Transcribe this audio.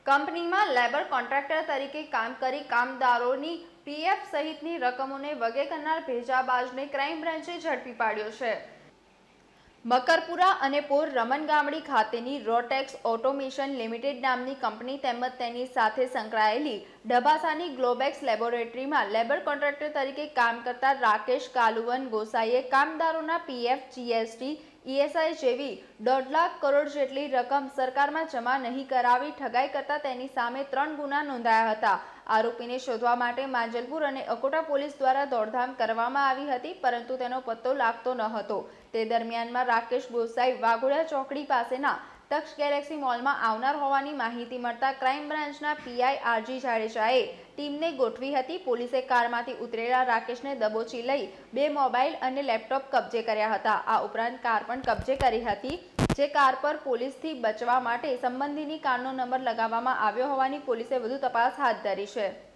કંપનીમાં labour contractor તરીકે કામ કરી કામદારોની પીએફ સહિતની રકમોને વગે કરનાર ભેજાબાજને ક્રાઇમ બ્રાન્ચે ઝડપી પાડ્યો છે। મકરપુરા અને પોર રમનગામડી ખાતેની રોટેક્સ ઓટોમેશન લિમિટેડ નામની કંપની તેમજ તેની સાથે સંકળાયેલી ડભાસાની ગ્લોબેક્સ લેબોરેટરીમાં લેબર કોન્ટ્રાક્ટર તરીકે કામ કરતા રાકેશ કાલુવન ગોસાઈએ કામદારોના પીએફ, જીએસટી, ઈએસઆઈ જેવી 1.5 લાખ કરોડ જેટલી રકમ સરકારમાં જમા નહીં કરાવી ઠગાઈ કરતા તેની સામે 3 ગુના નોંધાયા હતા। આરોપીને શોધવા માટે માંજલપુર અને અકોટા પોલીસ દ્વારા દોડધામ કરવામાં આવી હતી, પરંતુ તેનો પત્તો લાગતો ન હતો। તે દરમિયાનમાં રાકેશ ગોસાઈ વાઘોડિયા ચોકડી પાસેના તક્ષ ગેલેક્સી મોલમાં આવનાર હોવાની માહિતી મળતા ક્રાઇમ બ્રાન્ચના પીઆઈ આરજી જાડેજાએ ટીમને ગોઠવી હતી। પોલીસે કારમાંથી ઉતરેલા રાકેશને દબોચી લઈ 2 મોબાઈલ અને લેપટોપ કબજે કર્યા હતા। આ ઉપરાંત કાર પણ કબજે કરી હતી, જે કાર પર પોલીસથી બચવા માટે સંબંધીની કારનો નંબર લગાવવામાં આવ્યો હોવાની પોલીસે વધુ તપાસ હાથ ધરી છે।